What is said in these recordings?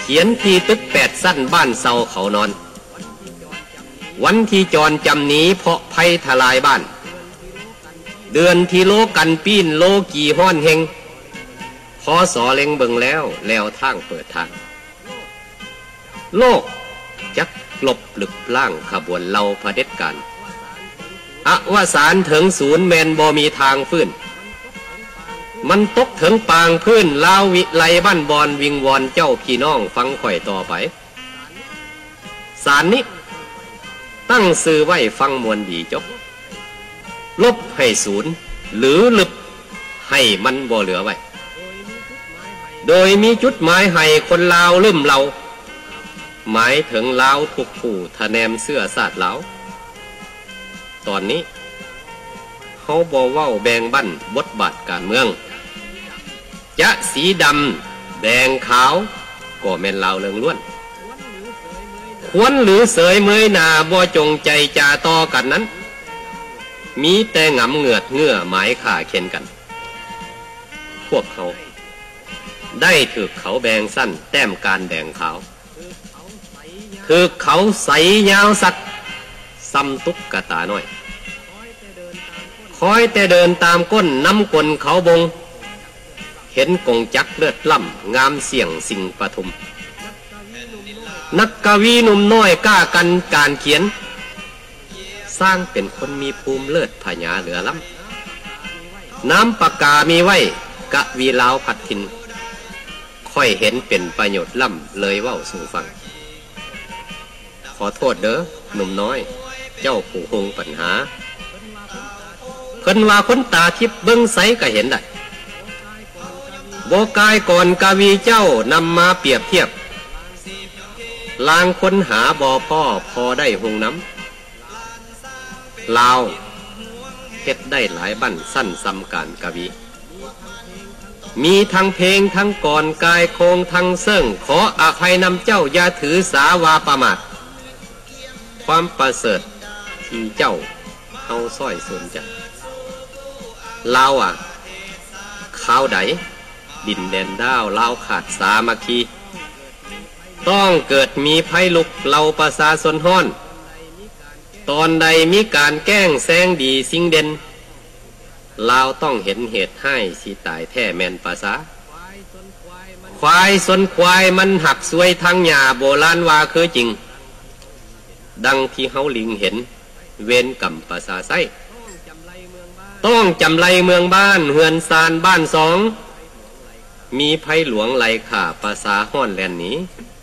ขียนที่ตึก8สั้นบ้านเซาเขานอนวันที่จรจำนี้เพราะภัยทลายบ้านเดือนที่โลกันปีนโลกี่ห้อนเฮงพอสอเล็งเบิ่งแล้วทางเปิดทางโลกจักกลบหลึกล่างขบวนเราเผด็จการอวสานถึงศูนย์แมนบ่มีทางฟื้นมันตกถึงปางพื้นลาววิไลบ้านบอนวิงวอนเจ้าพี่น้องฟังข่อยต่อไปสารนี้ตั้งซื่อไว้ฟังมวลดีจบลบให้ศูนย์หรือลึบให้มันบ่เหลือไว้โดยมีจุดหมายให้คนลาวลืมเราหมายถึงลาวทุกผู้ทะแนมเสื้อสาดลาวตอนนี้เขาบ่เว้าแบ่งบั้นบทบาทการเมืองจะสีดำแดงขาวก็แม่นลาวเรื่องล้วนควรหรือเสยเมยหน้าบ่จงใจจาต่อกันนั้นมีแต่หงำเหงือดเงื่อหมายข่าเข็นกันพวกเขาได้ถือเขาแบ่งสั้นแต้มการแบ่งขาวถือเขาใสยาวสักซ้ำตุกกะตาน้อยคอยแต่เดินตามก้นน้ำกลเขาบงเห็นกงจักเลือดล่ำงามเสี่ยงสิ่งปฐุมนักกวีหนุ่มน้อยกล้ากันการเขียนสร้างเป็นคนมีภูมิเลิศพญาเหลือล้ำน้ำปากกามีไว้กะวีลาวผัดทินค่อยเห็นเป็นประโยชน์ล่ำเลยเว้าสู่ฟังขอโทษเด้อหนุ่มน้อยเจ้าผู้คงปัญหาเพิ่นว่าคนตาทิพย์เบิ่งใสก็เห็นได้บ่กายก่อนกวีเจ้านำมาเปรียบเทียบลางค้นหาบ่พอได้หงน้ำลาวเฮ็ดได้หลายบั้นสั้นซ้ำการกวีมีทั้งเพลงทั้งก่อนกายโคงทั้งเสิ่งขออภัยนำเจ้าอย่าถือสาวาประมาทความประเสริฐที่เจ้าเฮาซ้อยสนใจลาวข้าวใดดินแดนดาวลาวขาดสามัคคีต้องเกิดมีภัยลุกเราประชาชนฮ้อนตอนใดมีการแกล้งแซงดีสิ่งเด่นลาวต้องเห็นเหตุให้สิตายแท้แม่นภาษาควายสนควายมันหักสวยทางหญ้าโบราณว่าคือจริงดังที่เฮาลิงเห็นเว้นกรรมภาษาไส้ต้องจำไรเมืองบ้านเฮือนซานบ้านสองมีภัยหลวงไหลข่าภาษาฮ้อนแลนนี้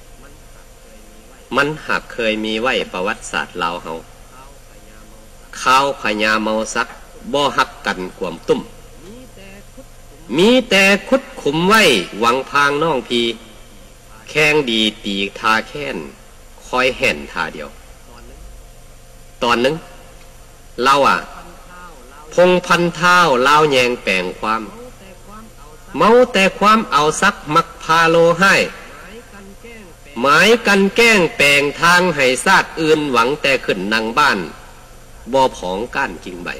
มันหักเคยมีไว้ประวัติศาสตร์ลาวเฮาข้าวพญาเมาซักบ่หักกันกวมตุ้มมีแต่คุดขุมไว้หวังพางน้องพีแข้งดีตีทาแค้นคอยแห่นทาเดียวตอนนึงเล่าพงพันเท้าเล่าแยงแปลงความเมาแต่ความเอาซักมักพาโลให้หมายกันแกล้งแปลงทางให้ซาดอื่นหวังแต่ขึ้นนังบ้านบ่ผองก้านกิ่งใบ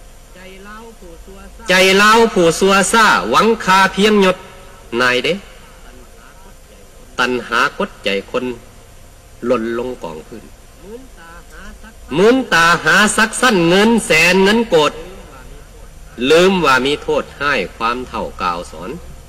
ใจเล่าผู้ซัวซ่าหวังคาเพียงหยดนายเด้ตันหากดใจคนหล่นลงกองพื้นมืนตาหาซักสั้นเงินแสนเงินโกดลืมว่ามีโทษให้ความเท่ากาวสอน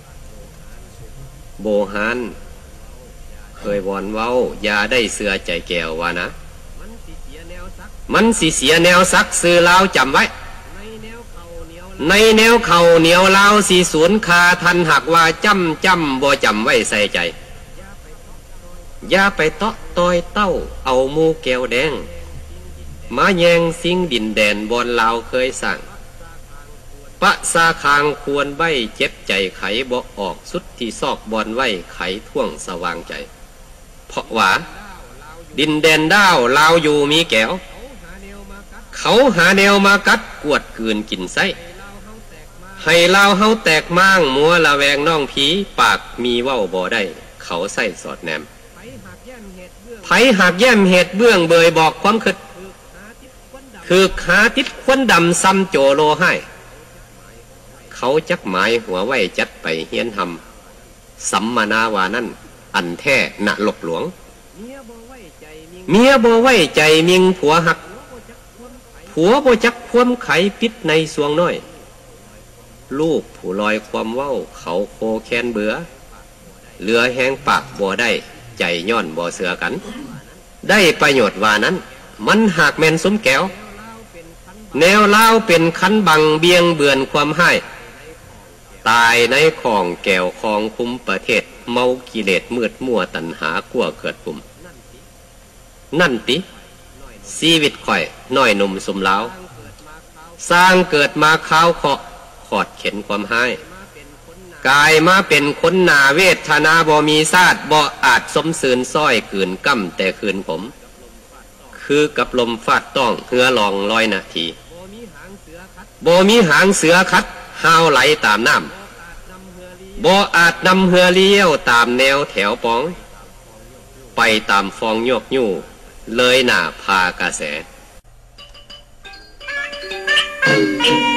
โบหานเคยวอนเว้าอย่าได้เสือใจแก้วว่านะมันสิเสียแนวซักซื้อลาวจำไว้ในแนวเข่าเหนียวลาวสีศูนย์คาทันหักว่าจำบ่จำไว้ใส่ใจอย่าไปเตาะตอยเต้าเอามูแก้วแดงมาแยงสิ่งดินแดนบอนลาวเคยสั่งปะซาคางควรใบเจ็บใจไขบ่ออกสุดที่ซอกบอนไว้ไขท่วงสว่างใจเพราะว่าดินแดนดาวลาวอยู่มีแก้วเขาหาแนวมากัดกวดกืนกินไส้ให้ลาวเฮาแตกม้างมัวละแวงน้องผีปากมีเว้าบ่ได้เขาใส่สอดแนมไผหากแย้มเหตุเบื้องเบยบอกความคิดคือขาติดควันดำซ้ำโจโลให้เขาจักหมายหัวไว้จัดไปเฮียนทำสัมมนาวานั่นอันแท้ณลกหลวงเมียบ่ไว้ใจมิงผัวหักผัวบ่จักความไขปิดในสวงน้อยลูกผู้ลอยความเว้าเขาโคแค้นเบื่อเหลือแห้งปากบ่ได้ใจย้อนบ่เสือกันได้ประโยชน์ว่านั้นมันหากแม่นสมแก้วแนวลาวเป็นคันบังเบียงเบือนความให้ตายในของแก้วของคุมประเทศเมากิเลสมืดมั่วตัณหากั้วเกิดปุ่มนั่นติชีวิตข่อยน้อยหนุ่มสมลาวสร้างเกิดมาข้าวเคาะขอดเข็นความให้กายมาเป็นคนหนาเวทนาบ่มีซาดบ่อาจสมสืนซ้อยขืนกั้มแต่คืนผมคือกับลมฟาดต้องเหือลอง100 นาทีบ่มีหางเสือคัดห้าวไหลตามน้ำบ่อาจนำเหือเลี้ยวตามแนวแถวปองไปตามฟองโยกยู่เลยหน้าพากระแส